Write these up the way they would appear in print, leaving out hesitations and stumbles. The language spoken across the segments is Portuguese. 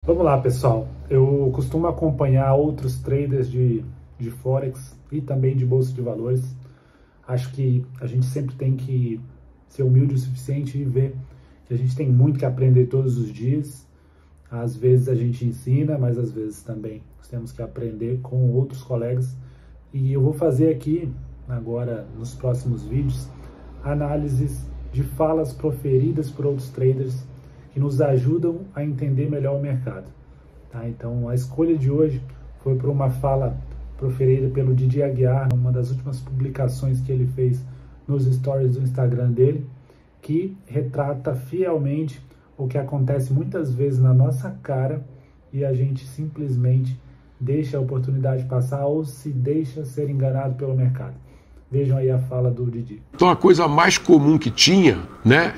Vamos lá, pessoal. Eu costumo acompanhar outros traders de Forex e também de Bolsa de Valores. Acho que a gente sempre tem que ser humilde o suficiente e ver que a gente tem muito que aprender todos os dias. Às vezes a gente ensina, mas às vezes também nós temos que aprender com outros colegas. E eu vou fazer aqui, agora nos próximos vídeos, análises de falas proferidas por outros traders que nos ajudam a entender melhor o mercado. Tá? Então a escolha de hoje foi por uma fala proferida pelo Didi Aguiar, uma das últimas publicações que ele fez nos stories do Instagram dele, que retrata fielmente o que acontece muitas vezes na nossa cara e a gente simplesmente deixa a oportunidade passar ou se deixa ser enganado pelo mercado. Vejam aí a fala do Didi. Então a coisa mais comum que tinha, né,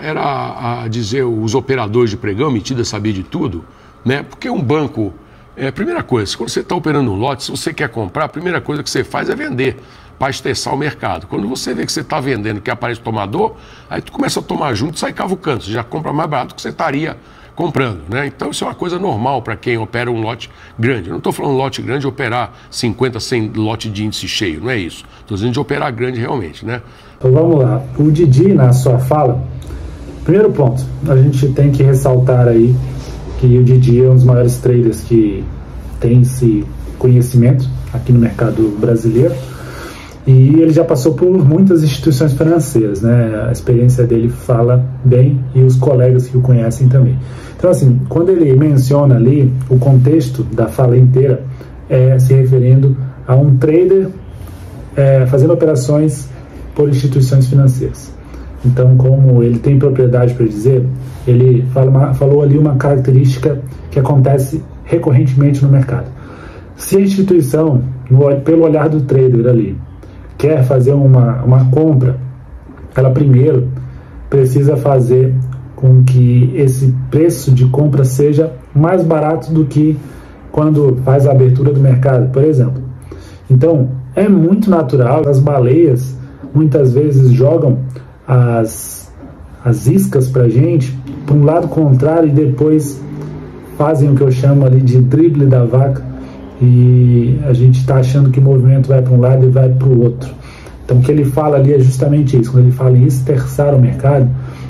era dizer os operadores de pregão, metido a saber de tudo, né, porque um banco, primeira coisa, quando você está operando um lote, se você quer comprar, a primeira coisa que você faz é vender, para estressar o mercado. Quando você vê que você está vendendo, que aparece tomador, aí tu começa a tomar junto e sai cavucando, você já compra mais barato do que você estaria comprando, né? Então isso é uma coisa normal para quem opera um lote grande. Eu não estou falando lote grande de operar 50, 100 lote de índice cheio, não é isso. Estou dizendo de operar grande realmente, né? Então vamos lá. O Didi, na sua fala, primeiro ponto, a gente tem que ressaltar aí que o Didi é um dos maiores traders que tem esse conhecimento aqui no mercado brasileiro. E ele já passou por muitas instituições financeiras, né? A experiência dele fala bem e os colegas que o conhecem também. Então, assim, quando ele menciona ali o contexto da fala inteira, se referindo a um trader fazendo operações por instituições financeiras. Então, como ele tem propriedade para dizer, ele falou ali uma característica que acontece recorrentemente no mercado. Se a instituição, pelo olhar do trader ali, quer fazer uma compra, ela primeiro precisa fazer com que esse preço de compra seja mais barato do que quando faz a abertura do mercado, por exemplo. Então, é muito natural, as baleias muitas vezes jogam as iscas para a gente para um lado contrário e depois fazem o que eu chamo ali de drible da vaca, e a gente está achando que o movimento vai para um lado e vai para o outro. Então o que ele fala ali é justamente isso. Quando ele fala em esterçar o mercado,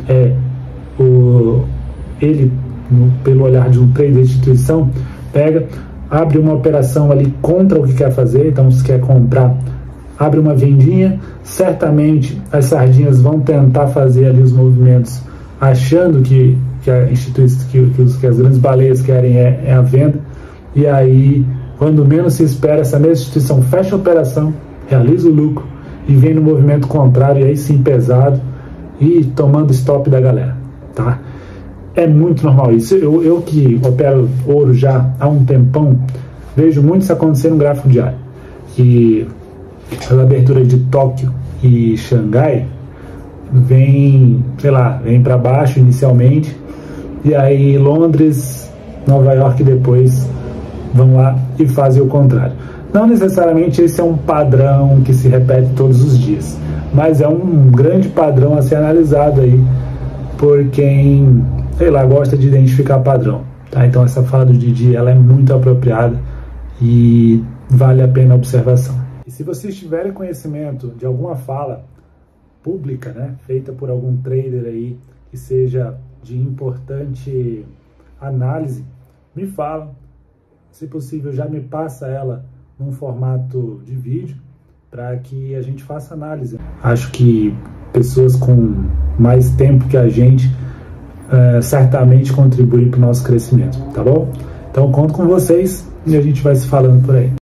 ele, pelo olhar de um trader de instituição, abre uma operação ali contra o que quer fazer. Então se quer comprar, abre uma vendinha, certamente as sardinhas vão tentar fazer ali os movimentos achando que as grandes baleias querem é a venda, e aí quando menos se espera, essa mesma instituição fecha a operação, realiza o lucro e vem no movimento contrário, e aí sim pesado, e tomando stop da galera, tá? É muito normal isso. Eu que opero ouro já há um tempão, vejo muito isso acontecer no gráfico diário, que as aberturas de Tóquio e Xangai vem para baixo inicialmente, e aí Londres, Nova York depois vão lá e fazem o contrário. Não necessariamente esse é um padrão que se repete todos os dias, mas é um grande padrão a ser analisado aí por quem, gosta de identificar padrão, tá? Então essa fala do Didi, ela é muito apropriada e vale a pena a observação. E se vocês tiverem conhecimento de alguma fala pública, né, feita por algum trader aí que seja de importante análise, me falam. Se possível, já me passa ela num formato de vídeo para que a gente faça análise. Acho que pessoas com mais tempo que a gente certamente contribuem para o nosso crescimento, tá bom? Então conto com vocês e a gente vai se falando por aí.